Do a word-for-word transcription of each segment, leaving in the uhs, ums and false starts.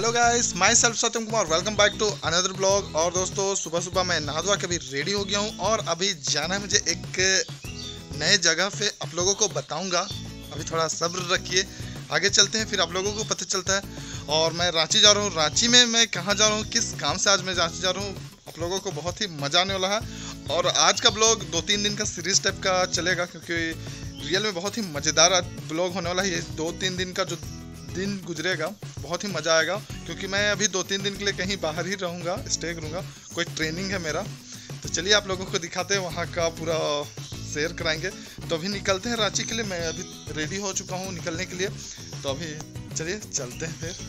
Hello guys, my self Satyam Kumar, welcome back to another blog. और दोस्तों, सुबह सुबह मैं नहा धोआ के अभी रेडी हो गया हूँ और अभी जाना है मुझे एक नए जगह पे। आप लोगों को बताऊंगा, अभी थोड़ा सब्र रखिए, आगे चलते हैं फिर आप लोगों को पता चलता है। और मैं रांची जा रहा हूँ। रांची में मैं कहाँ जा रहा हूँ, किस काम से आज मैं रांची जा रहा हूँ, आप लोगों को बहुत ही मज़ा आने वाला है। और आज का ब्लॉग दो तीन दिन का सीरीज टाइप का चलेगा, क्योंकि रियल में बहुत ही मज़ेदार ब्लॉग होने वाला है। ये दो तीन दिन का जो दिन गुजरेगा बहुत ही मज़ा आएगा, क्योंकि मैं अभी दो तीन दिन के लिए कहीं बाहर ही रहूँगा, स्टे करूँगा, कोई ट्रेनिंग है मेरा। तो चलिए आप लोगों को दिखाते हैं, वहाँ का पूरा शेयर कराएंगे। तो अभी निकलते हैं रांची के लिए। मैं अभी रेडी हो चुका हूँ निकलने के लिए, तो अभी चलिए चलते हैं फिर।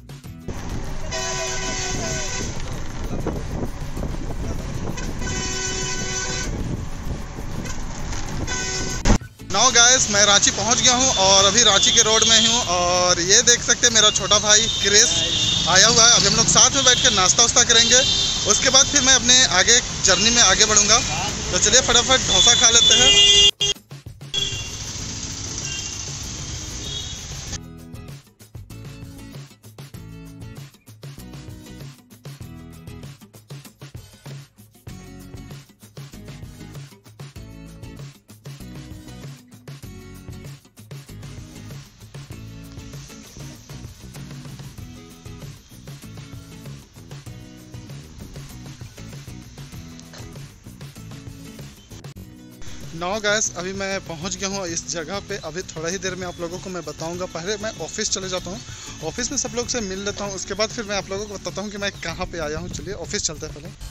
नाउ गाइस, मैं रांची पहुंच गया हूं और अभी रांची के रोड में हूं। और ये देख सकते हैं मेरा छोटा भाई क्रिस आया हुआ है। अभी हम लोग साथ में बैठ कर नाश्ता वास्ता करेंगे, उसके बाद फिर मैं अपने आगे जर्नी में आगे बढ़ूंगा। तो चलिए फटाफट डोसा खा लेते हैं। नौ गैस, अभी मैं पहुंच गया हूं इस जगह पे। अभी थोड़ा ही देर में आप लोगों को मैं बताऊंगा। पहले मैं ऑफिस चले जाता हूं, ऑफिस में सब लोग से मिल लेता हूं, उसके बाद फिर मैं आप लोगों को बताता हूं कि मैं कहां पे आया हूं। चलिए ऑफिस चलते हैं पहले।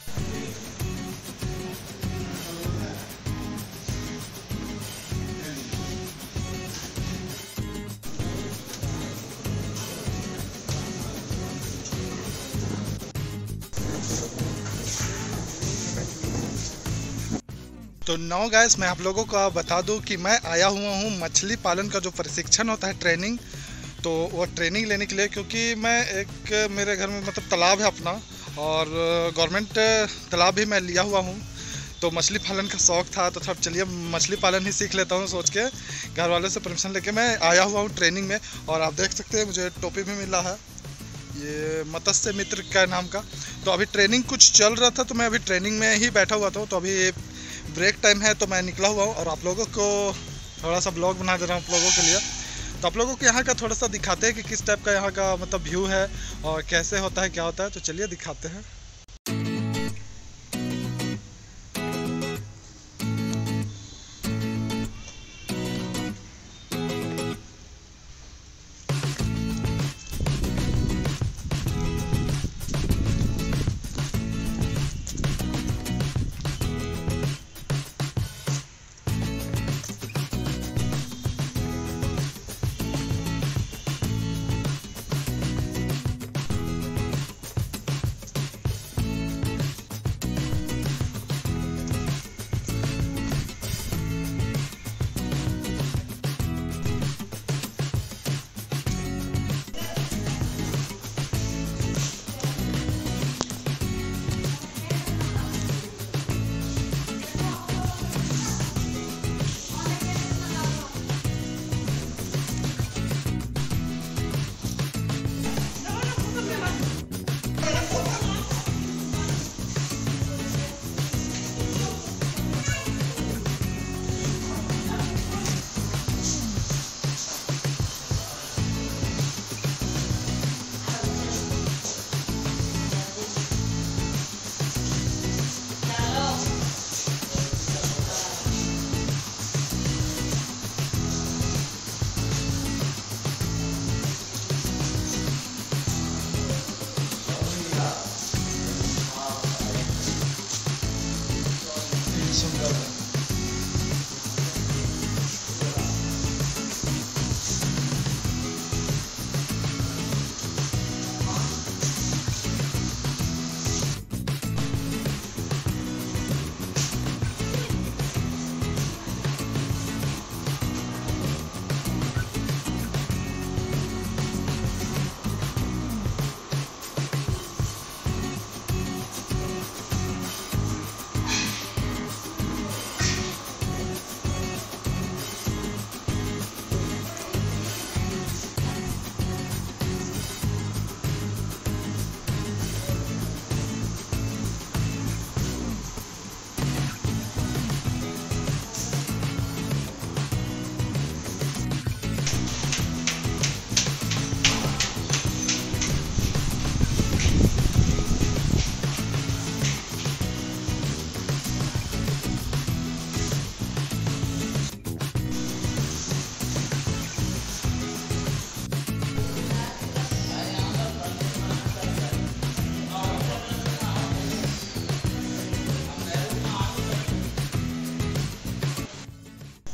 तो नौ गैस, मैं आप लोगों को बता दूं कि मैं आया हुआ हूं मछली पालन का जो प्रशिक्षण होता है, ट्रेनिंग, तो वो ट्रेनिंग लेने के लिए। क्योंकि मैं एक मेरे घर में मतलब तालाब है अपना, और गवर्नमेंट तालाब भी मैं लिया हुआ हूं, तो मछली पालन का शौक़ था। तो थोड़ा चलिए मछली पालन ही सीख लेता हूं सोच के, घर वालों से परमिशन लेके मैं आया हुआ हूँ ट्रेनिंग में। और आप देख सकते हैं मुझे टोपी भी मिला है, ये मत्स्य मित्र का नाम का। तो अभी ट्रेनिंग कुछ चल रहा था, तो मैं अभी ट्रेनिंग में ही बैठा हुआ था। तो अभी ब्रेक टाइम है, तो मैं निकला हुआ हूँ और आप लोगों को थोड़ा सा ब्लॉग बना दे रहा हूँ आप लोगों के लिए। तो आप लोगों को यहाँ का थोड़ा सा दिखाते हैं कि किस टाइप का यहाँ का मतलब व्यू है और कैसे होता है, क्या होता है। तो चलिए दिखाते हैं।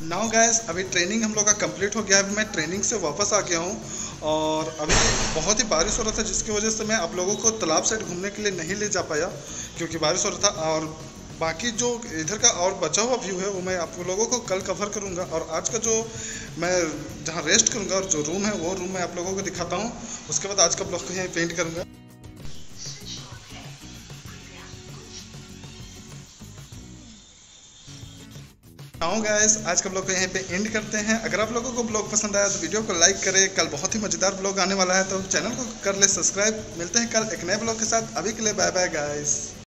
नाउ गैस, अभी ट्रेनिंग हम लोग का कंप्लीट हो गया है। अभी मैं ट्रेनिंग से वापस आ गया हूँ और अभी बहुत ही बारिश हो रहा था, जिसकी वजह से मैं आप लोगों को तालाब साइड घूमने के लिए नहीं ले जा पाया क्योंकि बारिश हो रहा था। और बाकी जो इधर का और बचा हुआ व्यू है वो मैं आप लोगों को कल कवर करूँगा। और आज का जो मैं जहाँ रेस्ट करूँगा और जो रूम है वो रूम मैं आप लोगों को दिखाता हूँ। उसके बाद आज का ब्लॉग को यहीं पेंट करूँगा। हाँ गाइस, आज का ब्लॉग को यहीं पे एंड करते हैं। अगर आप लोगों को ब्लॉग पसंद आया तो वीडियो को लाइक करें। कल बहुत ही मज़ेदार ब्लॉग आने वाला है, तो चैनल को कर ले सब्सक्राइब। मिलते हैं कल एक नए ब्लॉग के साथ। अभी के लिए बाय बाय गाइस।